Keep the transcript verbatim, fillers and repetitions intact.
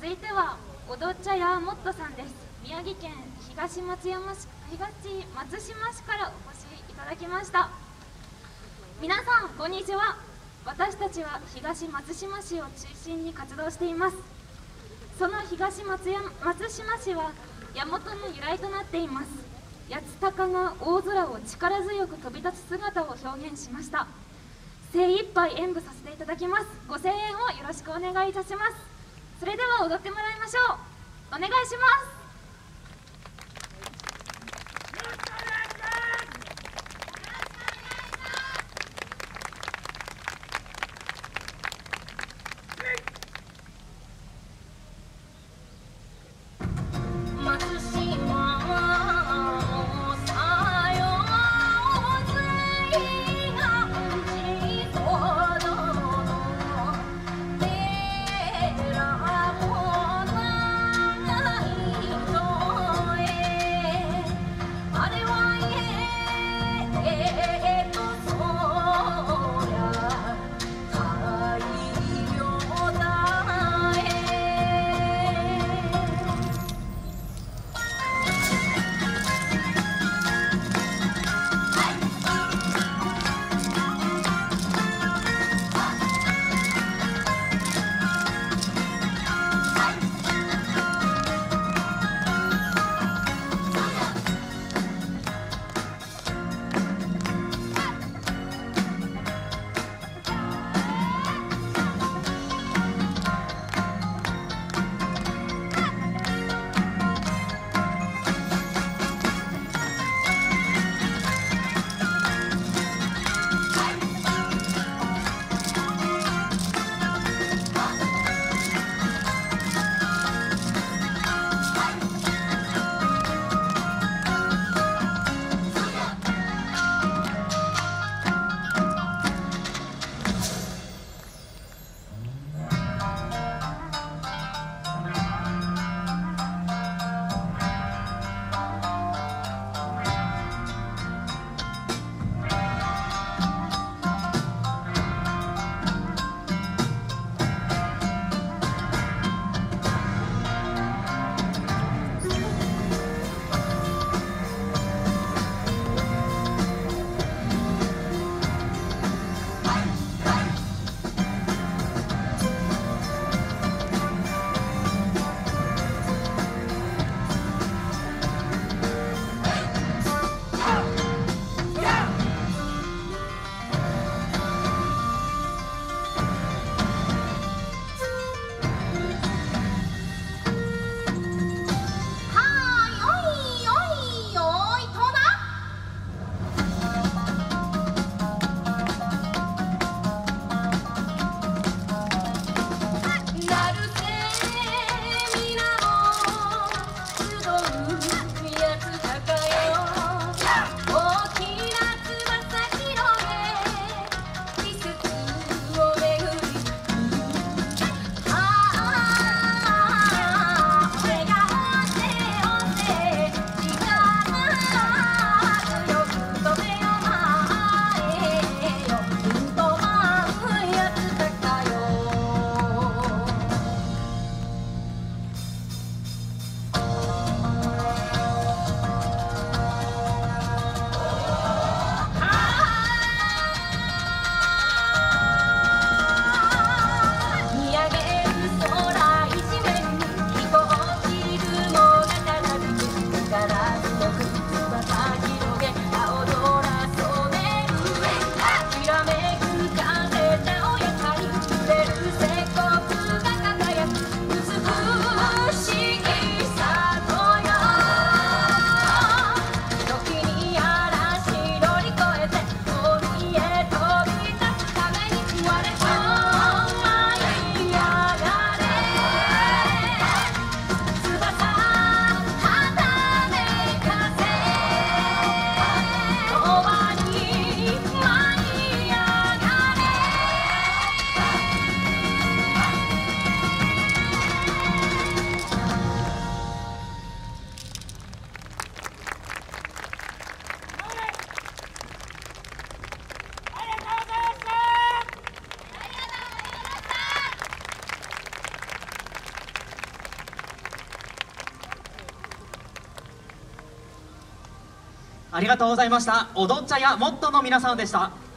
続いては踊っちゃやもっとさんです。宮城県東松山市東松島市からお越しいただきました。皆さんこんにちは。私たちは東松島市を中心に活動しています。その東松山松島市は大和の由来となっています。八つ鷹が大空を力強く飛び立つ姿を表現しました。精一杯演舞させていただきます。ご声援をよろしくお願いいたします。それでは踊ってもらいましょう。お願いします。 ありがとうございました。踊っちゃやもっとの皆さんでした。